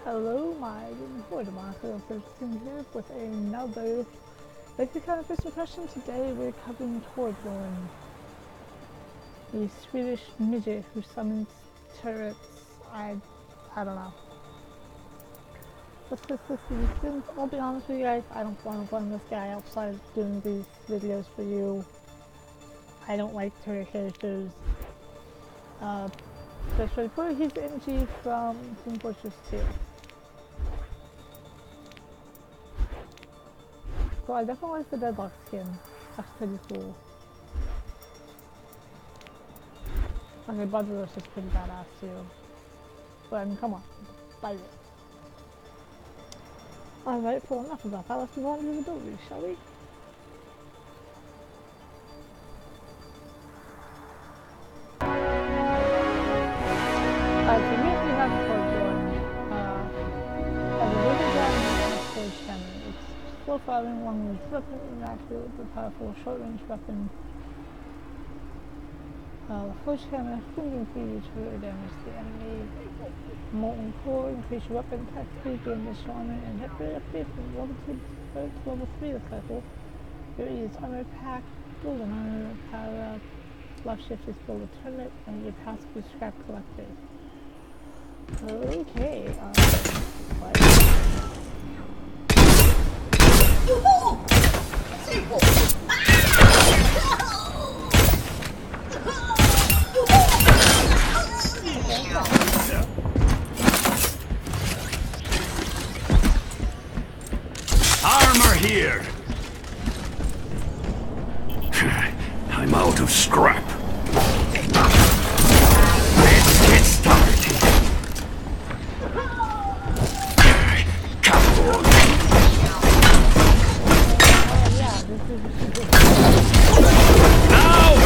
Hello, my Tborjornn here with another basic kind of first impression. Today we're covering Tborjornn, the Swedish midget who summons turrets. I don't know. Let's see. I'll be honest with you guys, I don't want to run this guy outside of doing these videos for you. I don't like turret characters. Just for the point, he's the engie from Tborjornn 2. So I definitely like the deadlock skin. That's pretty cool. Okay, Tborjornn is just pretty badass too. But I mean, come on, fight it. Alright, well enough about that. Let's move on to the abilities, shall we? So here we have Tborjornn. As a wizard dragon and a forge cannon. It's slow firing, long range weapon, inaccurate with a powerful short range weapon. The forge cannon increases further damage to the enemy. Molten core increase your weapon attack speed, gain additional armor, and hit rate upgrade from level 2 to level 3 of cycle. Your E is armor pack, build an armor, power up. Left shift is build a tournament, and your passive is scrap collector. Okay, Armor here! I'm out of scrap. Let's get started. Come on. Now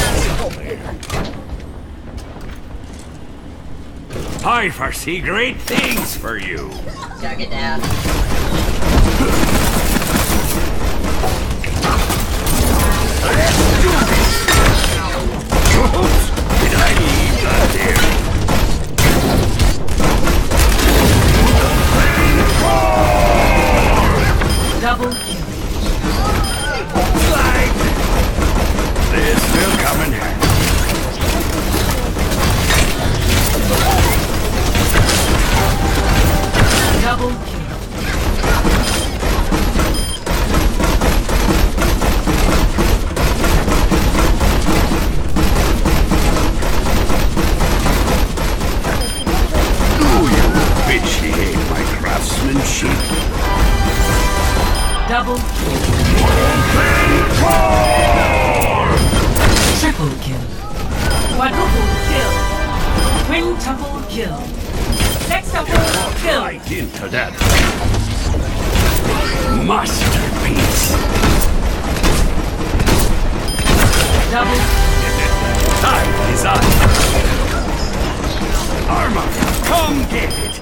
I foresee great things for you. Dug it down. Did I leave that there? Double kill. Slide! This will come in handy. Double kill. Appreciate my craftsmanship. Double kill. Triple kill. Quadruple kill. Quintuple kill. Sextuple kill. Right into that masterpiece. Double. Time is up. Armor, come get it.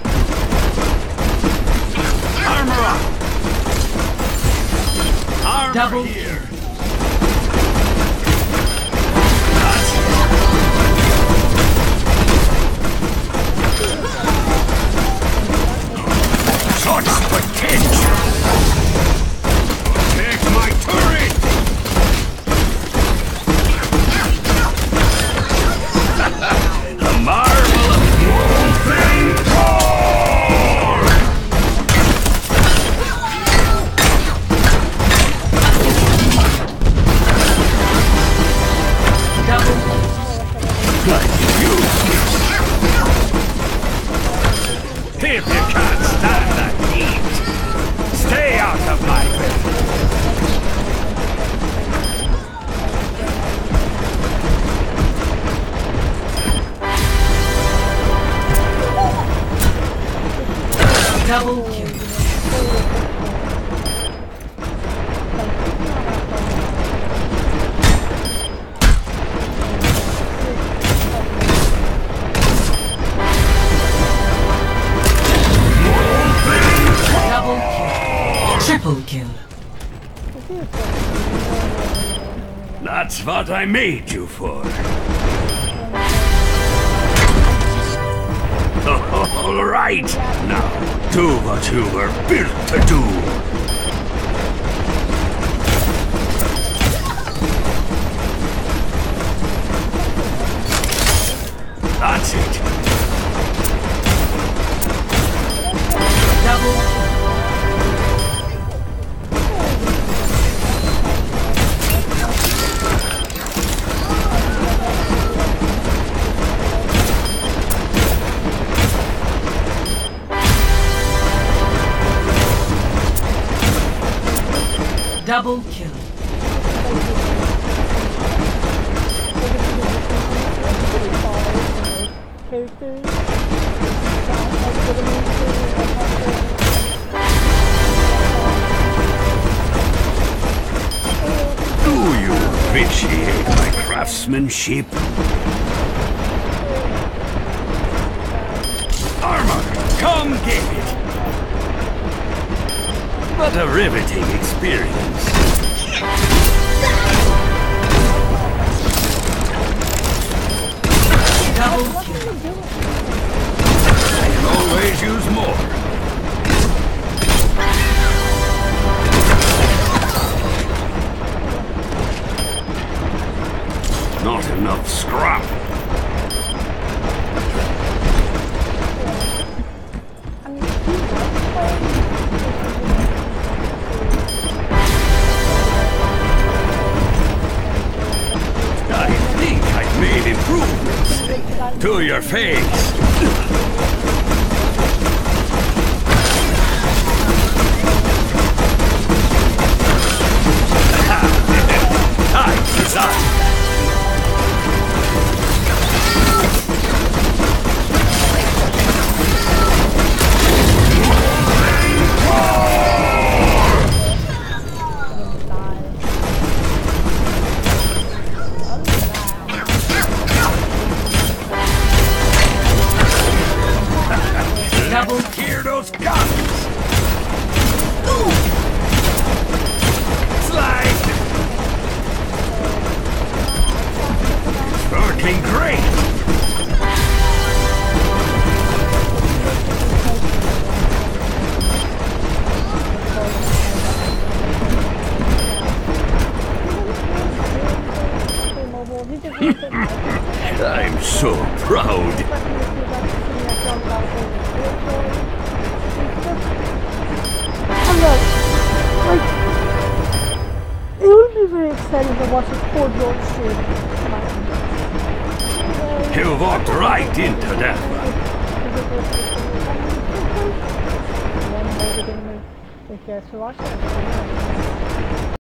Armor up. Armor Double here. Such potential. Take my turret. A marvel of if you can't stand the heat, stay out of my way. Double kill. Triple kill. That's what I made you for. All right, now do what you were built to do. That's it. Double. Double kill. Do you appreciate my craftsmanship? Armor, come get it! What a riveting experience. Double kill. I can always use more. Not enough scrap. I think I've made improvements to your face. Tight design. Double Hear those guns! Slide! It's working great! I'm so proud. It would be very exciting to watch a Tborjornn stream. You walked right into that one. Thank you guys for watching.